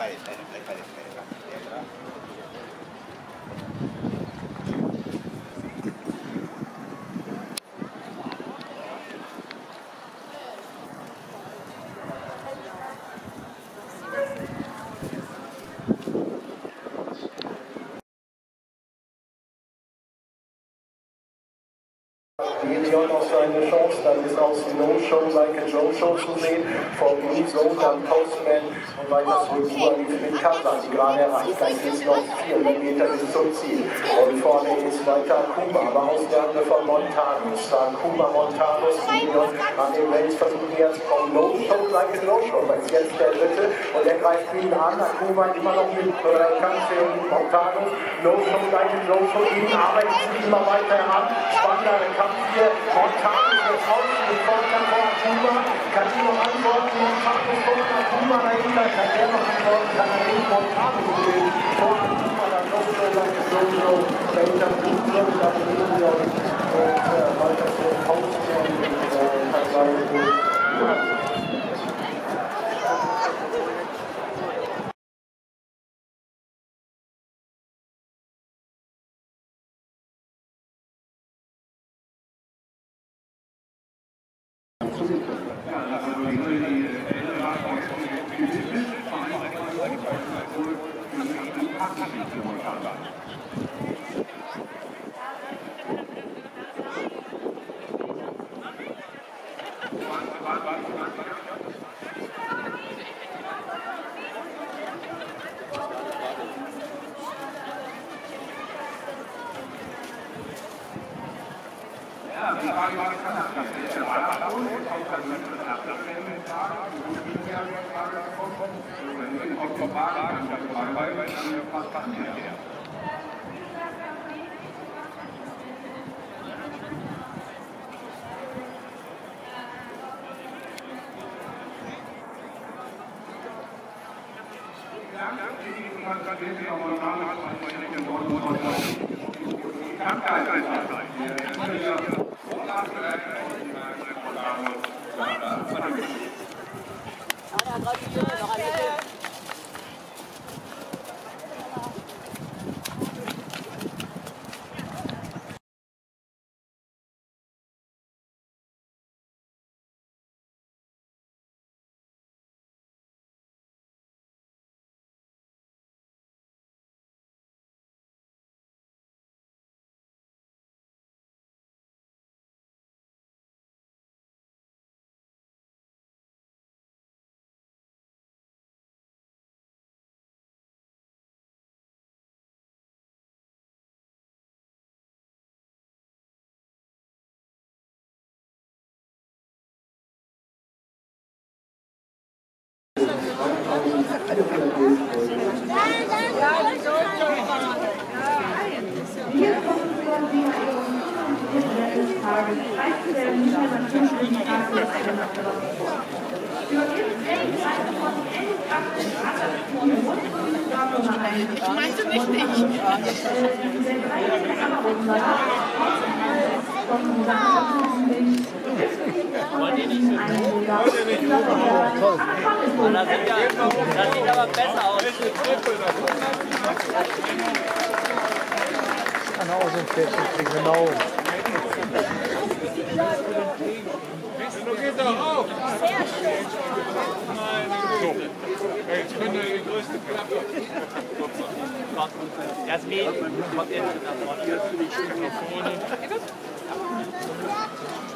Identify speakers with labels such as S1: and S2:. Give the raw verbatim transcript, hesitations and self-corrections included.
S1: Gideon noch seine Chance, dann ist aus No Show, Like a Joe Show zu sehen, vor ihm so, dann Postman und weiter zurück, lief mit Kazan, die gerade erreicht, dann ist noch vierhundert Meter bis zum Ziel. Und vorne ist weiter Kuma, aber Ausgabe von Montanus, dann Kuma, Montanus, Gideon an dem Welt versuchen jetzt vom No Show, Like a Joe Show, weil es jetzt der dritte und er greift ihn an, Kuma immer noch mit Kampfe und Montanus, No Show, Like a Joe Show, ihn arbeitet sich immer weiter heran, spannender Kampf hier, Montanus jetzt außen, mit Vorteil von Kuma, kann ihn noch antworten, Montanus kommt nach Kuma dahinter, kann der noch antworten, kann er den Montanus sehen, vor Kuma, dann No Show, Like a Joe Show, dahinter Kuma, dann Gideon und weiter zu Postman und teilweise
S2: Wir kommen zur Siegerehrung des Tages. Einzel der niederländischen Tagesländer. Für insgesamt von elf Aktionen und
S3: Ich meinte nicht ich. Wollt ihr nicht so? Das sieht, ja, das sieht aber besser aus.
S4: Genau so ein Fest, genau.
S5: Du gehst doch auf!
S3: Sehr schön.
S5: So, jetzt können wir die größte Klappe.
S3: Jasmin, kommt jetzt nach vorne.